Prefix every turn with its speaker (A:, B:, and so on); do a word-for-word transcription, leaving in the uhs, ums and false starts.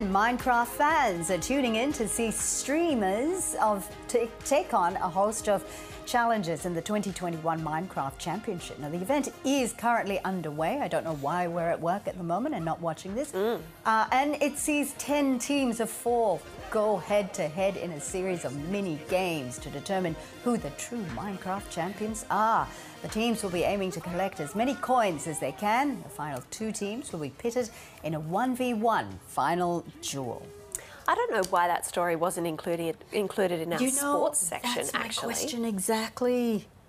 A: Minecraft fans are tuning in to see streamers of t take on a host of challenges in the twenty twenty-one Minecraft Championship. Now, the event is currently underway. I don't know why we're at work at the moment and not watching this. Mm. Uh, and it sees ten teams of four go head-to-head in a series of mini-games to determine who the true Minecraft champions are. The teams will be aiming to collect as many coins as they can. The final two teams will be pitted in a one v one final duel.
B: I don't know why that story wasn't included included in our
A: you know,
B: sports section,
A: that's my
B: actually.
A: question exactly.